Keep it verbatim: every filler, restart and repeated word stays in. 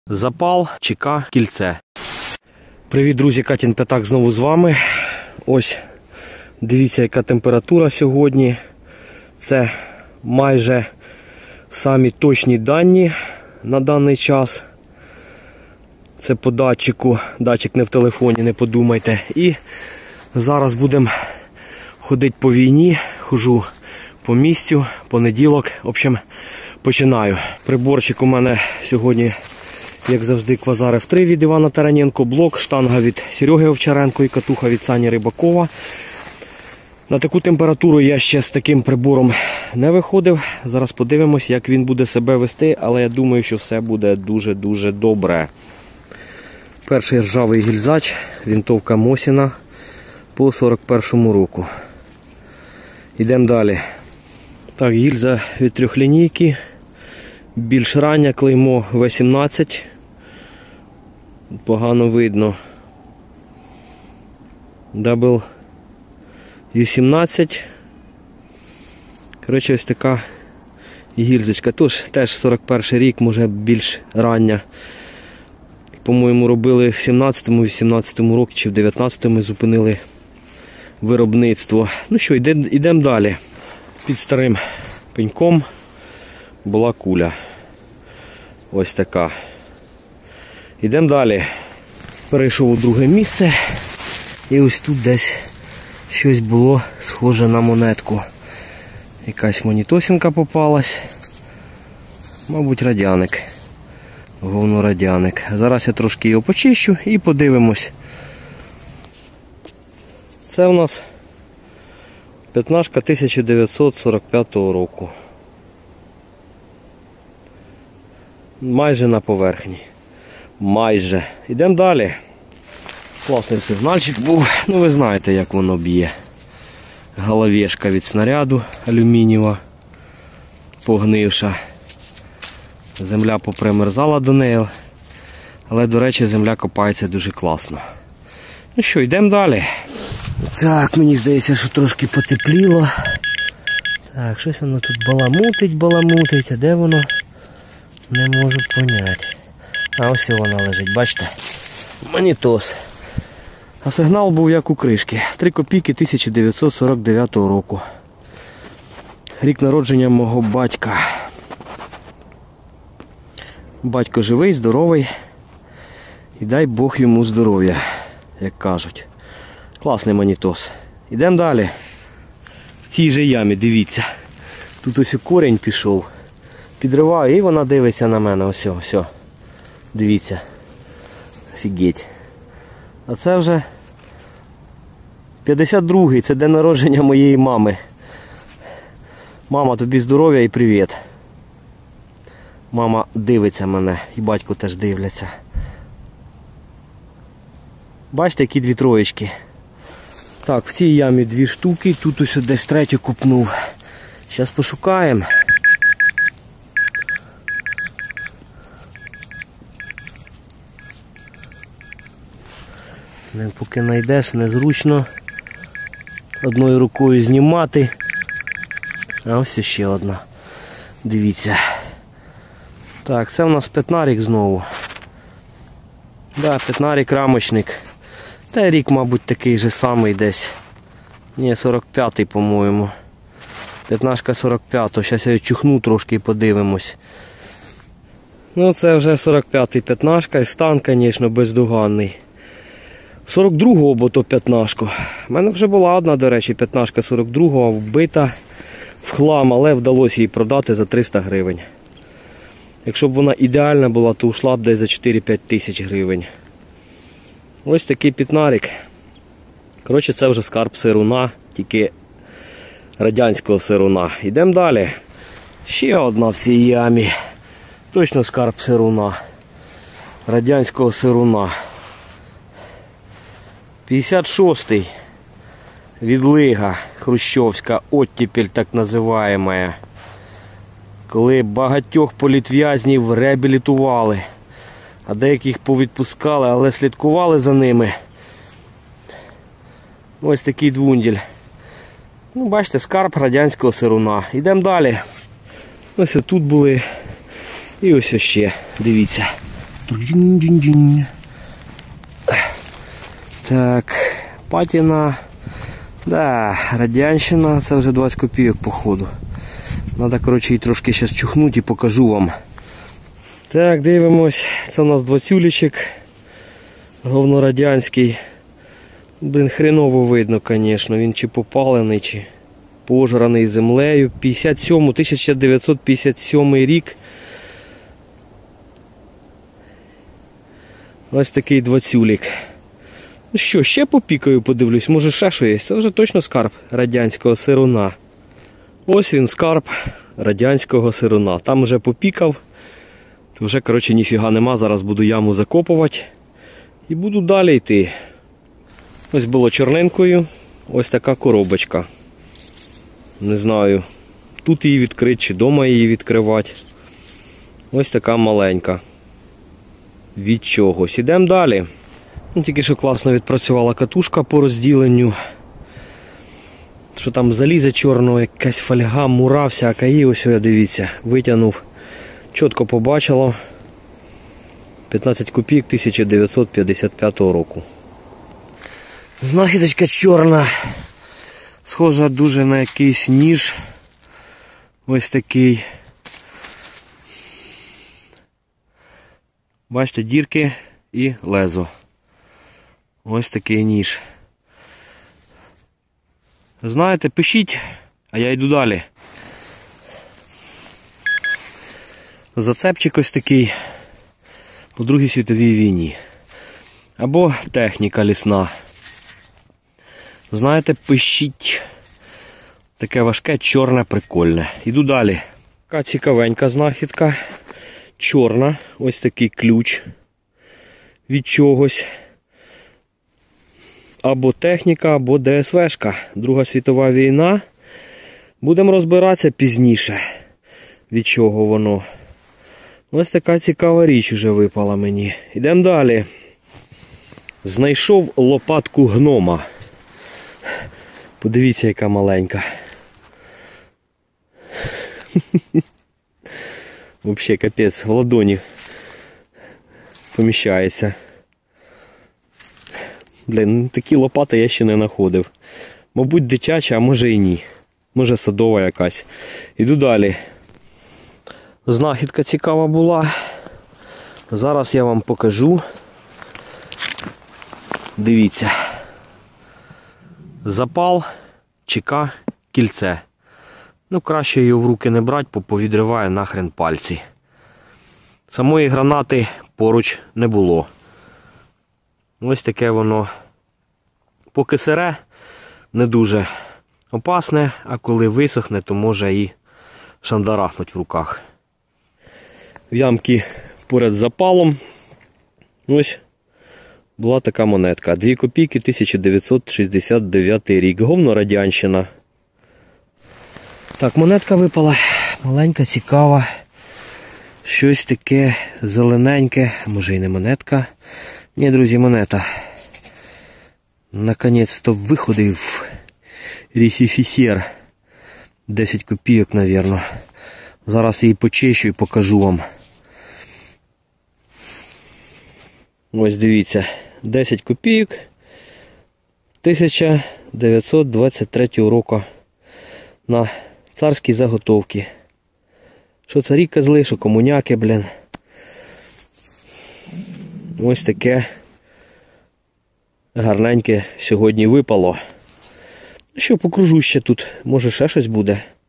Запал, ЧК, кільце. Привіт, друзі, Катін П'ятак знову з вами. Ось, дивіться, яка температура сьогодні. Це майже самі точні дані на даний час. Це по датчику, датчик не в телефоні, не подумайте. І зараз будемо ходити по війні, хожу по місцю, понеділок. В общем, починаю. Приборчик у мене сьогодні, як завжди, Квазар еф три від Івана Тараненко, блок, штанга від Сереги Овчаренко і катуха від Сані Рибакова. На таку температуру я ще з таким прибором не виходив. Зараз подивимось, як він буде себе вести, але я думаю, що все буде дуже-дуже добре. Перший ржавий гільзач, винтовка Мосіна по сорок першому року. Йдемо далі. Так, гільза від трьохлінійки, більш рання, клеймо ве сімнадцять. Погано видно. дабл ю сімнадцять. Коротше, ось така гільзочка. Тож, теж сорок перший рік, може більш рання. По-моєму, робили в сімнадцятому, вісімнадцятому році чи в дев'ятнадцятому зупинили виробництво. Ну що, йдемо йдем далі. Під старим пеньком була куля. Ось така. Йдемо далі. Перейшов у друге місце. І ось тут десь щось було схоже на монетку. Якась монітосинка попалась. Мабуть, радяник. Говно радяник. Зараз я трошки його почищу і подивимось. Це у нас п'ятнашка тисяча дев'ятсот сорок п'ятого року. Майже на поверхні. Майже. Йдемо далі. Класний сигнальчик був. Ну ви знаєте, як воно б'є. Головешка від снаряду алюмінієва. Погнивша. Земля попримерзала до неї. Але, до речі, земля копається дуже класно. Ну що, йдемо далі. Так, мені здається, що трошки потепліло. Так, щось воно тут баламутить, баламутить. А де воно? Не можу поняти. А ось вона лежить, бачите? Монітос. А сигнал був як у кришки. три копійки тисяча дев'ятсот сорок дев'ятого року. Рік народження мого батька. Батько живий, здоровий. І дай Бог йому здоров'я, як кажуть. Класний монітос. Йдемо далі. В цій же ямі, дивіться. Тут ось корінь пішов. Підриваю і вона дивиться на мене. Ось, ось. Дивіться. Офігеть. А це вже п'ятдесят другий. Це день народження моєї мами. Мама, тобі здоров'я і привіт. Мама дивиться мене. І батько теж дивляться. Бачите, які дві троєчки. Так, в цій ямі дві штуки. Тут ось десь третю купнув. Зараз пошукаємо. Не, поки знайдеш, незручно одною рукою знімати. А ось ще одна. Дивіться. Так, це у нас п'ятнарик знову. Да, п'ятнарик рамочник. Та рік, мабуть, такий же самий десь. Ні, сорок п'ятий, по-моєму. П'ятнашка сорок п'ятого. Зараз я чухну трошки і подивимось. Ну, це вже сорок п'ятий п'ятнашка. І стан, звісно, бездоганний. сорок другого, бо то п'ятнашку. У мене вже була одна, до речі, п'ятнашка сорок другого, вбита в хлам, але вдалося її продати за триста гривень. Якщо б вона ідеальна була, то ушла б десь за чотири-п'ять тисяч гривень. Ось такий п'ятнарик. Коротше, це вже скарб сируна, тільки радянського сируна. Йдемо далі. Ще одна в цій ямі. Точно скарб сируна. Радянського сируна. п'ятдесят шостий. Відлига хрущовська, оттепель так називаємо. Коли багатьох політв'язнів реабілітували, а деяких повідпускали, але слідкували за ними. Ось такий двунділь. Ну, бачите, скарб радянського сируна. Йдемо далі. Ось тут були. І ось ще, дивіться. Так, патіна. Да, радянщина, це вже двадцять копійок походу. Надо, коротше, її трошки зараз чухнути і покажу вам. Так, дивимось. Це у нас двадцюлічик. Говнорадянський. Блін, хреново видно, звісно. Він чи попалений, чи пожраний землею. тисяча дев'ятсот п'ятдесят сьомий рік. Ось такий двадцюлік. Ну що, ще попікаю, подивлюсь, може ще що є. Це вже точно скарб радянського сируна. Ось він, скарб радянського сируна. Там вже попікав. Вже, коротше, ніфіга нема. Зараз буду яму закопувати. І буду далі йти. Ось було чорненькою. Ось така коробочка. Не знаю, тут її відкрити, чи вдома її відкривати. Ось така маленька. Від чогось. Ідемо далі. Ну, тільки що класно відпрацювала катушка по розділенню. Що там залізе чорного, якась фольга, мура всяка. І ось, дивіться, витягнув. Чітко побачило. п'ятнадцять копійок тисяча дев'ятсот п'ятдесят п'ятого року. Знахідочка чорна. Схожа дуже на якийсь ніж. Ось такий. Бачите, дірки і лезо. Ось такий ніж. Знаєте, пишіть, а я йду далі. Зацепчик ось такий у Другій світовій війні. Або техніка лісна. Знаєте, пишіть. Таке важке, чорне, прикольне. Іду далі. Така цікавенька знахідка. Чорна. Ось такий ключ від чогось. Або техніка, або ДСВшка. Друга світова війна. Будемо розбиратися пізніше. Від чого воно. Ось така цікава річ вже випала мені. Йдемо далі. Знайшов лопатку гнома. Подивіться, яка маленька. Взагалі, капець, в ладоні поміщається. Блін, такі лопати я ще не знаходив. Мабуть, дитяча, а може і ні. Може садова якась. Іду далі. Знахідка цікава була. Зараз я вам покажу. Дивіться. Запал, чека, кільце. Ну, краще його в руки не брати, бо повідриває нахрен пальці. Самої гранати поруч не було. Ось таке воно. Поки сире, не дуже опасне, а коли висохне, то може і шандарахнуть в руках. В ямці поряд з запалом ось була така монетка. дві копійки тисяча дев'ятсот шістдесят дев'ятий рік. Говнорадянщина. Так, монетка випала. Маленька, цікава. Щось таке зелененьке. Може і не монетка. Ні, друзі, монета. Наконець-то виходив рісіфісер. десять копійок, мабуть. Зараз її почищу і покажу вам. Ось дивіться. десять копійок. тисяча дев'ятсот двадцять третього року. На царські заготовки. Що царі козли, що комуняки, блін. Ось таке гарненьке сьогодні випало. Що, покружу ще тут, може ще щось буде.